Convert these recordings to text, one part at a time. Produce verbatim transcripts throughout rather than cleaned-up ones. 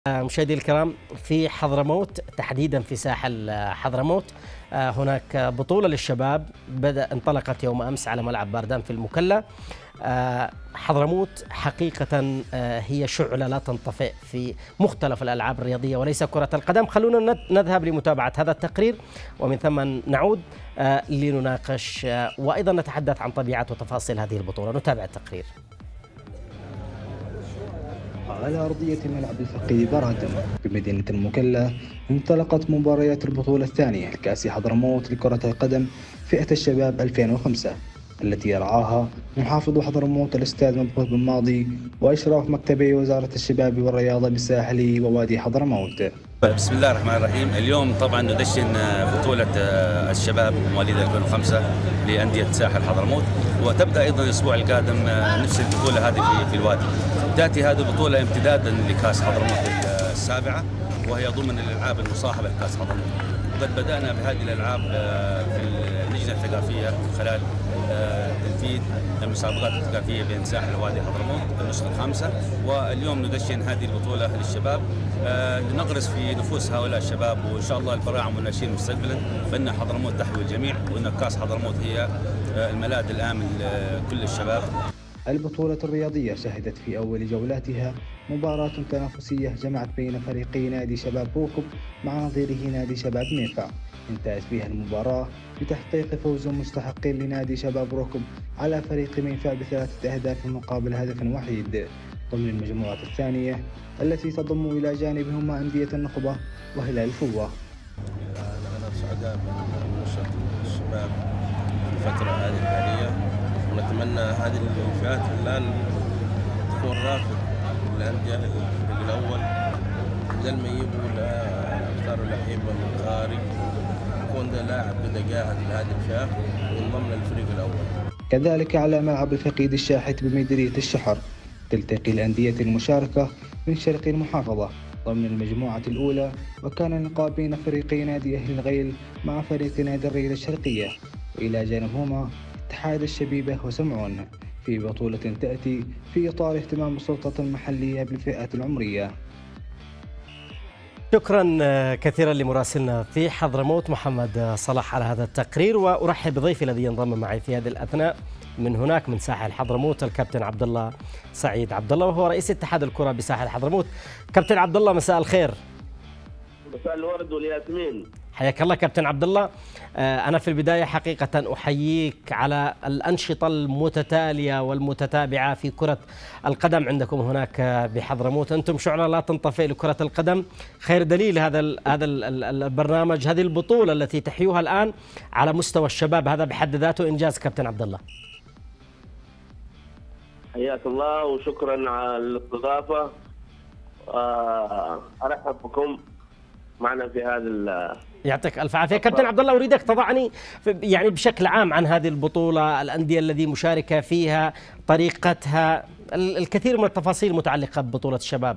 مشاهدي الكرام، في حضرموت تحديدا في ساحل حضرموت هناك بطولة للشباب بدأ انطلقت يوم أمس على ملعب باردان في المكلا. حضرموت حقيقة هي شعلة لا تنطفئ في مختلف الألعاب الرياضية وليس كرة القدم. خلونا نذهب لمتابعة هذا التقرير ومن ثم نعود لنناقش وأيضا نتحدث عن طبيعة وتفاصيل هذه البطولة. نتابع التقرير. على أرضية ملعب الفقيه باردان بمدينة المكلا انطلقت مباريات البطولة الثانية لكأس حضرموت لكرة القدم فئة الشباب ألفين وخمسة التي يرعاها محافظ حضرموت الأستاذ مبغوث بن ماضي وإشراف مكتبي وزارة الشباب والرياضة بساحل ووادي حضرموت. بسم الله الرحمن الرحيم. اليوم طبعا ندشن بطولة الشباب مواليد ألفين وخمسة لأندية ساحل حضرموت، وتبدأ أيضا الأسبوع القادم نفس البطولة هذه في الوادي. تأتي هذه البطولة امتدادا لكأس حضرموت السابعة، وهي ضمن الألعاب المصاحبة لكأس حضرموت. وقد بدأنا بهذه الألعاب في اللجنة الثقافية من خلال تنفيذ المسابقات الثقافية بين ساحل ووادي حضرموت النسخة الخامسة، واليوم ندشن هذه البطولة للشباب لنغرس في نفوس هؤلاء الشباب وإن شاء الله البراعم والناشئين مستقبلا بأن حضرموت تحوي الجميع، وأن كأس حضرموت هي الملاذ الآمن لكل الشباب. البطولة الرياضية شهدت في أول جولاتها مباراة تنافسية جمعت بين فريقي نادي شباب روكب مع نظيره نادي شباب ميفا، انتهت فيها المباراة بتحقيق فوز مستحق لنادي شباب روكب على فريق ميفا بثلاثة أهداف مقابل هدف وحيد ضمن المجموعة الثانية التي تضم إلى جانبهما أندية النخبة وهلال الفوة. أنا سعداء بنشاط الشباب في الفترة هذه الحالية، ونتمنى هذه الفئات الآن تكون رافد للأندية الفريق الأول بدل ما يجيبوا يختاروا لعيبة من الخارج، يكون ده لاعب كده جاهز لهذه الفئة وينضم للفريق الأول. كذلك على ملعب الفقيد الشاحت بمديرية الشحر تلتقي الأندية المشاركة من شرق المحافظة ضمن المجموعة الأولى، وكان اللقاء بين فريقي نادي أهل الغيل مع فريق نادي الريل الشرقية، وإلى جانبهما اتحاد الشبيبة وسمعون في بطولة تأتي في إطار اهتمام السلطة المحلية بالفئات العمرية. شكرا كثيرا لمراسلنا في حضرموت محمد صلاح على هذا التقرير، وأرحب بضيفي الذي ينضم معي في هذه الأثناء من هناك من ساحل حضرموت الكابتن عبد الله سعيد عبد الله، وهو رئيس اتحاد الكرة بساحل حضرموت. كابتن عبد الله مساء الخير. مساء الورد والياسمين. حياك الله كابتن عبد الله. أنا في البداية حقيقة أحييك على الأنشطة المتتالية والمتتابعة في كرة القدم عندكم هناك بحضرموت. أنتم شعلة لا تنطفئ لكرة القدم، خير دليل هذا ال هذا ال البرنامج، هذه البطولة التي تحيوها الآن على مستوى الشباب، هذا بحد ذاته إنجاز كابتن عبد الله. حياك الله وشكرا على الاستضافة. أرحب بكم معنا في هذا. يعطيك الف عافيه كابتن عبد الله. اريدك تضعني يعني بشكل عام عن هذه البطوله، الانديه التي مشاركه فيها، طريقتها، الكثير من التفاصيل المتعلقه ببطوله الشباب.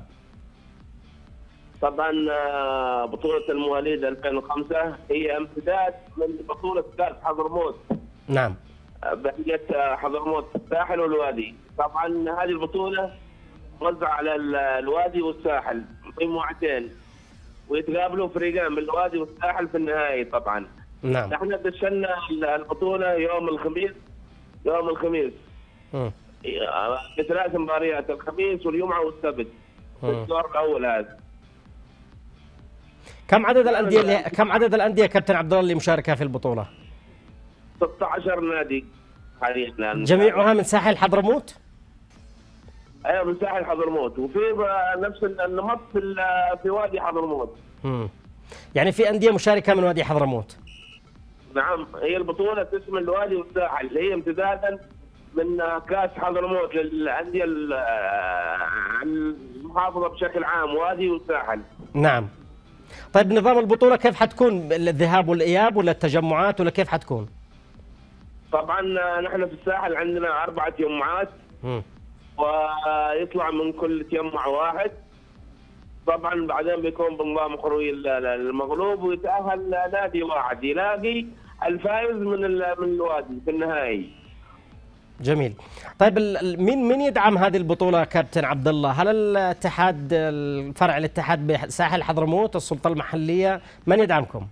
طبعا بطوله المواليد ألفين وخمسة هي امتداد من بطوله كاس حضرموت. نعم. بأندية حضرموت الساحل والوادي. طبعا هذه البطوله موزعه على الوادي والساحل مجموعتين، ويتقابلوا فريقين من الوادي والساحل في النهائي. طبعا نعم. نحن دشنا البطوله يوم الخميس يوم الخميس م. بثلاث مباريات، الخميس والجمعه والسبت في الدور الاول. هذا كم عدد الانديه اللي كم عدد الانديه كابتن عبد الله اللي مشاركه في البطوله؟ ستة عشر نادي حاليا. جميعها من ساحل حضرموت؟ ايوه من ساحل حضرموت، وفي نفس النمط في في وادي حضرموت. امم يعني في انديه مشاركه من وادي حضرموت. نعم، هي البطوله تشمل الوادي والساحل، هي امتدادا من كاس حضرموت للانديه المحافظه بشكل عام، وادي والساحل. نعم. طيب نظام البطوله كيف حتكون؟ الذهاب والاياب ولا التجمعات ولا كيف حتكون؟ طبعا نحن في الساحل عندنا اربع تجمعات. امم ويطلع من كل تجمع واحد. طبعا بعدين بيكون بنظام خروج المغلوب، ويتأهل نادي واحد يلاقي الفائز من من الوادي في النهائي. جميل. طيب مين مين يدعم هذه البطولة كابتن عبد الله؟ هل الاتحاد الفرع الاتحاد بساحل حضرموت، السلطة المحلية، من يدعمكم؟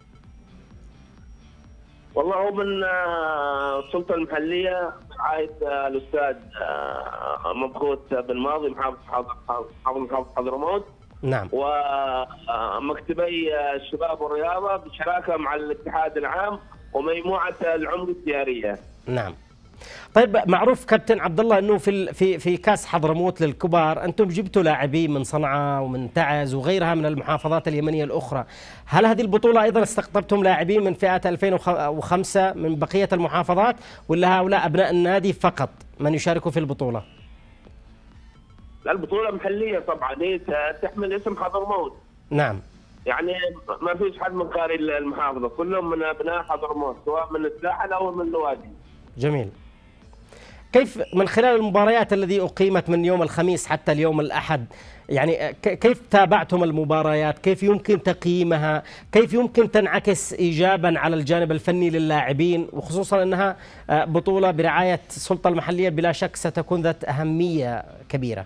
والله هو من السلطة المحلية برعاية الأستاذ مبخوت بن ماضي محافظ محافظ حضرموت. نعم. ومكتبي الشباب والرياضة بشراكة مع الاتحاد العام ومجموعة العمر التجارية. نعم. طيب معروف كابتن عبد الله انه في في في كاس حضرموت للكبار انتم جبتوا لاعبين من صنعاء ومن تعز وغيرها من المحافظات اليمنيه الاخرى، هل هذه البطوله ايضا استقطبتم لاعبين من فئه ألفين وخمسة من بقيه المحافظات، ولا هؤلاء ابناء النادي فقط من يشاركوا في البطوله؟ لا، البطوله محليه طبعا، هي تحمل اسم حضرموت. نعم. يعني ما فيش حد من خارج المحافظه، كلهم من ابناء حضرموت سواء من الساحل او من الوادي. جميل. كيف من خلال المباريات التي أقيمت من يوم الخميس حتى اليوم الأحد، يعني كيف تابعتم المباريات؟ كيف يمكن تقييمها؟ كيف يمكن تنعكس إيجابا على الجانب الفني للاعبين، وخصوصا أنها بطولة برعاية السلطة المحلية بلا شك ستكون ذات أهمية كبيرة؟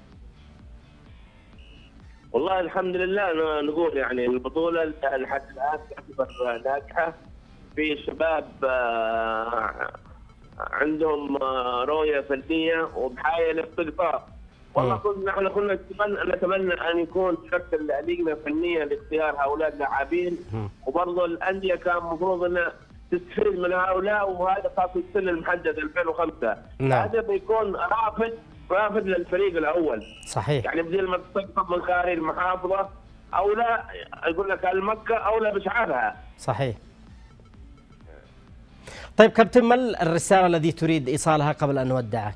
والله الحمد لله نقول يعني البطولة لحد الآن تعتبر ناجحة، في شباب عندهم رؤية فنية وبحاجة لاختلاف. والله كنا نحن كنا نتمنى نتمنى ان يكون تشكل لجنة فنية لاختيار هؤلاء اللاعبين، وبرضه الأندية كان المفروض انها تستفيد من هؤلاء، وهذا خاصة السن المحدد ألفين وخمسة. نعم. هذا بيكون رافد رافد للفريق الأول. صحيح. يعني بدل ما تستقطب من خارج المحافظة او لا يقول لك المكة او لا بشعارها. صحيح. طيب كابتن، ما الرسالة التي تريد إيصالها قبل أن نودعك؟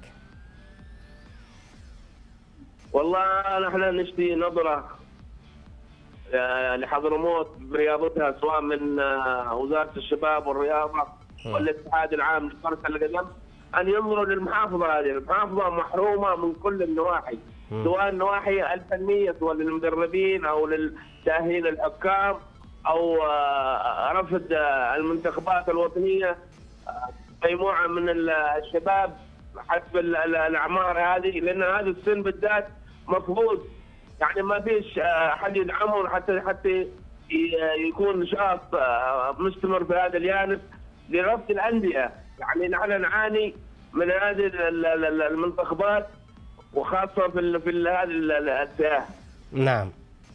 والله نحن نشتي نظرة لحضرموت برياضتها، سواء من وزارة الشباب والرياضة والاتحاد العام لكرة القدم، أن ينظروا للمحافظة هذه. المحافظة محرومة من كل النواحي، سواء النواحي الفنية سواء للمدربين أو لتأهيل الحكام أو رفض المنتخبات الوطنية مجموعة من الشباب حسب الأعمار هذه، لأن هذا السن بالذات مفقود، يعني ما فيش حد يدعمه حتى حتى يكون نشاط مستمر في هذا الجانب لرفض الأندية. يعني نحن نعاني من هذه المنتخبات وخاصة في في هذه الفئة. نعم.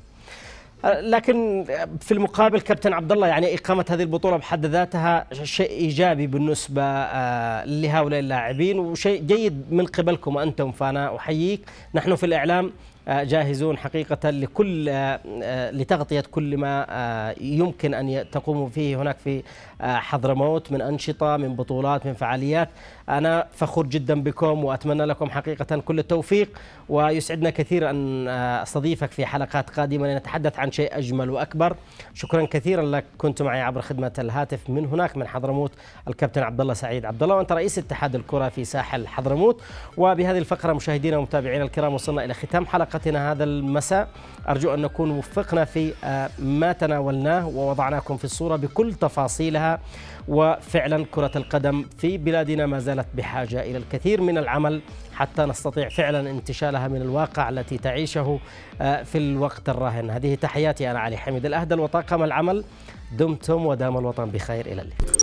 لكن في المقابل كابتن عبد الله، يعني إقامة هذه البطولة بحد ذاتها شيء إيجابي بالنسبة لهؤلاء اللاعبين وشيء جيد من قبلكم أنتم، فأنا أحييك. نحن في الإعلام جاهزون حقيقة لكل لتغطية كل ما يمكن أن تقوموا فيه هناك في حضرموت من أنشطة، من بطولات، من فعاليات. أنا فخور جدا بكم وأتمنى لكم حقيقة كل التوفيق، ويسعدنا كثير أن أستضيفك في حلقات قادمة لنتحدث عن شيء أجمل وأكبر. شكرا كثيرا لك، كنت معي عبر خدمة الهاتف من هناك من حضرموت الكابتن عبد الله سعيد عبد الله، وأنت رئيس اتحاد الكرة في ساحل حضرموت. وبهذه الفقرة مشاهدينا ومتابعينا الكرام وصلنا إلى ختام حلقتنا هذا المساء. أرجو أن نكون وفقنا في ما تناولناه ووضعناكم في الصورة بكل تفاصيلها. وفعلا كرة القدم في بلادنا ما زالت بحاجة إلى الكثير من العمل حتى نستطيع فعلا انتشالها من الواقع التي تعيشه في الوقت الراهن. هذه تحياتي، أنا علي حميد الأهدل وطاقم العمل. دمتم ودام الوطن بخير، إلى اللقاء.